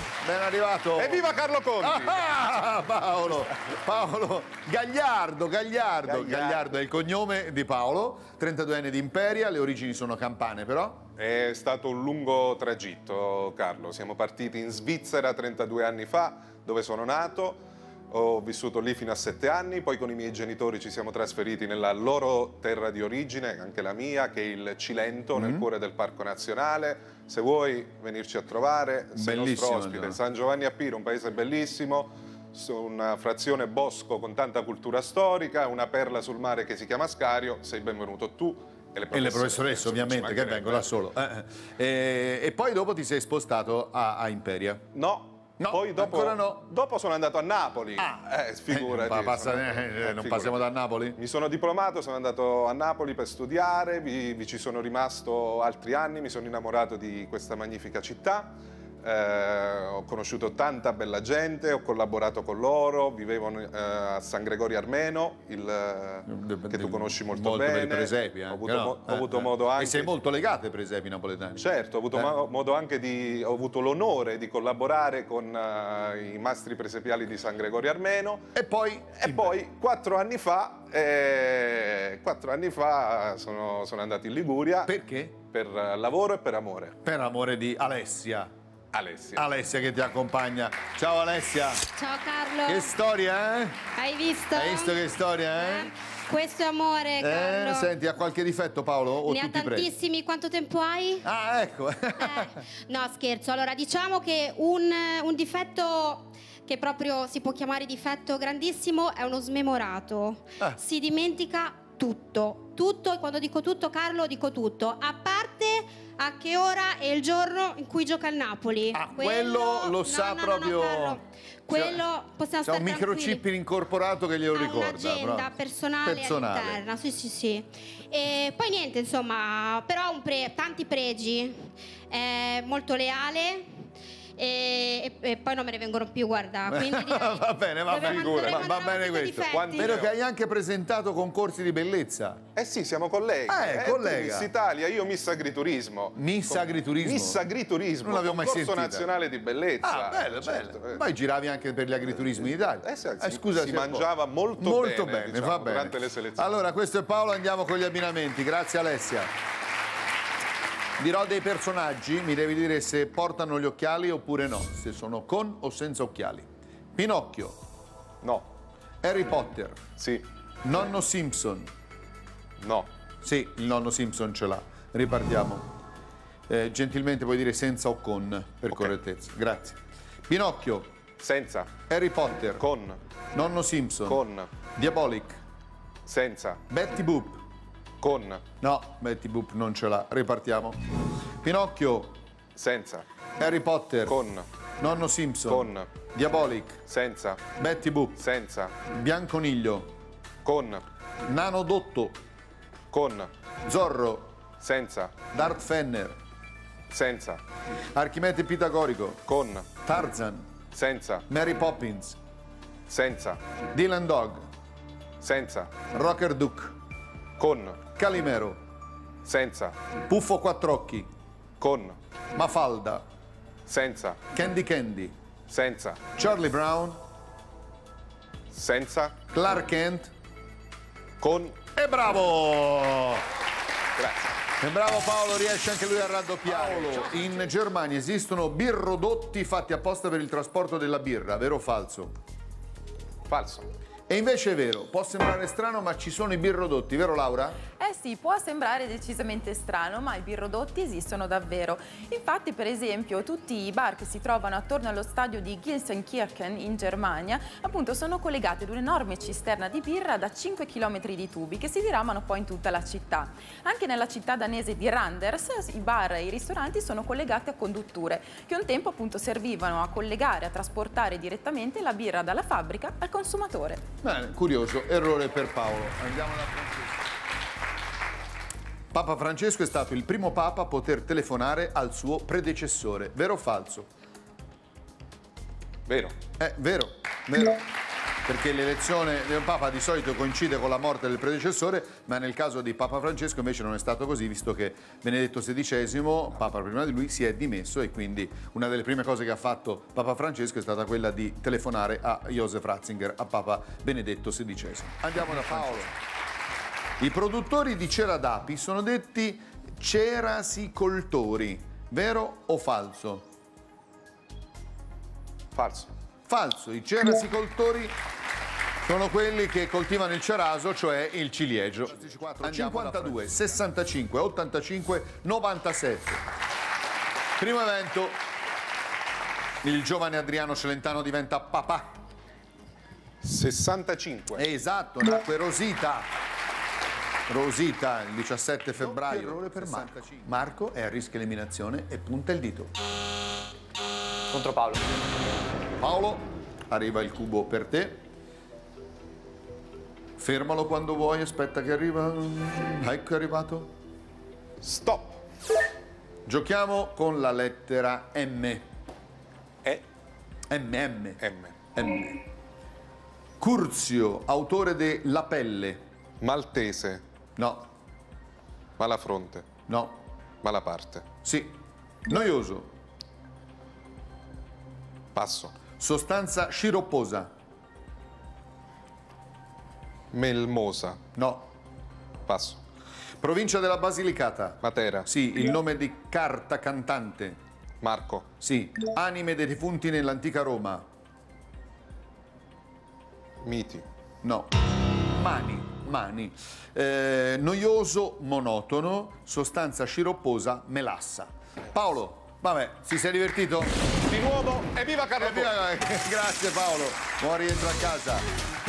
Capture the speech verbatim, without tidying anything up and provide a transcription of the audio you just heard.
Ben arrivato. Evviva Carlo Conti! Ah, Paolo, Paolo Gagliardo, Gagliardo, Gagliardo. Gagliardo è il cognome di Paolo, trentaduenne di Imperia, le origini sono campane però. È stato un lungo tragitto, Carlo. Siamo partiti in Svizzera trentadue anni fa, dove sono nato. Ho vissuto lì fino a sette anni, poi con i miei genitori ci siamo trasferiti nella loro terra di origine, anche la mia, che è il Cilento, mm-hmm. nel cuore del Parco Nazionale. Se vuoi venirci a trovare, sei nostro ospite. Già. San Giovanni a Piro, un paese bellissimo, una frazione bosco con tanta cultura storica, una perla sul mare che si chiama Scario. Sei benvenuto tu. E le, e le professoresse ovviamente che vengono da solo. Eh, eh, e poi dopo ti sei spostato a, a Imperia? No. No, poi dopo, ancora no. dopo sono andato a Napoli. Ah, eh, figurati. Eh, passa, sono, eh, eh, non figurati. passiamo da Napoli? Mi sono diplomato, sono andato a Napoli per studiare, vi, vi ci sono rimasto altri anni, mi sono innamorato di questa magnifica città. Eh, ho conosciuto tanta bella gente, ho collaborato con loro, vivevo eh, a San Gregorio Armeno, il, de, che tu conosci molto, molto bene. Per i presepi, ho avuto, no? mo, eh, ho avuto eh. modo anche... E sei molto legato ai presepi napoletani. Certo, ho avuto eh? modo anche di... ho avuto l'onore di collaborare con uh, i mastri presepiali di San Gregorio Armeno. E poi? E poi, quattro anni fa, eh, quattro anni fa sono, sono andato in Liguria. Perché? Per lavoro e per amore. Per amore di Alessia. Alessia. Alessia che ti accompagna. Ciao Alessia. Ciao Carlo. Che storia, eh? Hai visto? Hai visto che storia, eh? eh? Questo è amore, Carlo. Eh, senti, ha qualche difetto Paolo? O ne ha tantissimi, pregi? Quanto tempo hai? Ah, ecco. eh, no, scherzo. Allora, diciamo che un, un difetto che proprio si può chiamare difetto grandissimo è uno smemorato. Ah. Si dimentica tutto. Tutto, e quando dico tutto, Carlo, dico tutto. A parte... a che ora è il giorno in cui gioca il Napoli? Ah, quello, quello lo no, sa no, proprio. No, no, quello cioè, possiamo c'è un microchip incorporato che glielo ha ricorda. Un'agenda però. personale, personale interna, sì, sì, sì. E poi niente, insomma, però un pre, tanti pregi. È molto leale. E, e, e poi non me ne vengono più, guarda. Quindi direi, va bene, va bene, va, va bene questo. Vedo che hai anche presentato concorsi di bellezza. Eh sì, siamo colleghi. Eh, eh, collega. Miss Italia, io Miss Agriturismo. Miss Agriturismo? Miss Agriturismo. Non l'avevo mai sentita. Concorso nazionale di bellezza. Ah, bello, certo. bello. Poi giravi anche per gli agriturismi in Italia. Eh, sì, eh, scusa, si mangiava molto, molto bene, bene, diciamo, va bene. durante le selezioni. Allora, questo è Paolo, andiamo con gli abbinamenti. Grazie Alessia. Dirò dei personaggi, mi devi dire se portano gli occhiali oppure no, se sono con o senza occhiali. Pinocchio. No. Harry Potter. Sì. Nonno Simpson. No. Sì, il nonno Simpson ce l'ha. Ripartiamo. Eh, gentilmente puoi dire senza o con, per okay. correttezza. Grazie. Pinocchio. Senza. Harry Potter. Con. Nonno Simpson. Con. Diabolic. Senza. Betty Boop. Con. No, Betty Boop non ce l'ha. Ripartiamo. Pinocchio. Senza. Harry Potter. Con. Nonno Simpson. Con. Diabolic. Senza. Betty Boop. Senza. Bianconiglio. Con. Nano Dotto. Con. Zorro. Senza. Darth Fenner. Senza. Archimede Pitagorico. Con. Tarzan. Senza. Mary Poppins. Senza. Dylan Dog. Senza. Rocker Duck. Con. Calimero. Senza. Puffo Quattrocchi. Con. Mafalda. Senza. Candy Candy. Senza. Charlie Brown. Senza. Clark Kent. Con. E bravo! Grazie. E bravo Paolo, riesce anche lui a raddoppiare. Paolo, in Germania esistono birrodotti fatti apposta per il trasporto della birra, vero o falso? Falso. E invece è vero, può sembrare strano, ma ci sono i birrodotti, vero Laura? Eh sì, può sembrare decisamente strano, ma i birrodotti esistono davvero. Infatti, per esempio, tutti i bar che si trovano attorno allo stadio di Gelsenkirchen in Germania, appunto, sono collegati ad un'enorme cisterna di birra da cinque chilometri di tubi che si diramano poi in tutta la città. Anche nella città danese di Randers, i bar e i ristoranti sono collegati a condutture che un tempo appunto servivano a collegare, a trasportare direttamente la birra dalla fabbrica al consumatore. Bene, curioso, errore per Paolo. Andiamo da Francesco. Papa Francesco è stato il primo papa a poter telefonare al suo predecessore, vero o falso? Vero. Eh, vero, vero. perché l'elezione di un Papa di solito coincide con la morte del predecessore, ma nel caso di Papa Francesco invece non è stato così, visto che Benedetto sedicesimo, Papa prima di lui, si è dimesso e quindi una delle prime cose che ha fatto Papa Francesco è stata quella di telefonare a Joseph Ratzinger, a Papa Benedetto sedicesimo. Andiamo da Paolo. I produttori di cera d'api sono detti cerasicoltori, vero o falso? Falso. Falso, i cerasicoltori sono quelli che coltivano il ceraso, cioè il ciliegio. cinquantadue, sessantacinque, ottantacinque, novantasette. Primo evento, il giovane Adriano Celentano diventa papà. sessantacinque. Esatto, nacque Rosita. Rosita il diciassette febbraio. Errore per Marco. Marco è a rischio eliminazione e punta il dito. Contro Paolo. Paolo, arriva il cubo per te. Fermalo quando vuoi, aspetta che arriva. Ecco è arrivato. Stop. Giochiamo con la lettera M. E. M, M. M. M. Curzio, autore de La pelle. Maltese. No, Malafronte. no, Malaparte. sì. Noioso. Passo. Sostanza sciropposa. Melmosa. No. Passo. Provincia della Basilicata. Matera. Sì, il nome di carta cantante. Marco. Sì. Anime dei defunti nell'antica Roma. Miti. No. Mani. Mani. Eh, noioso, monotono, sostanza sciropposa, melassa. Paolo, vabbè, si sei divertito? Di nuovo, evviva Carlo! Evviva, grazie Paolo, buon rientro a casa.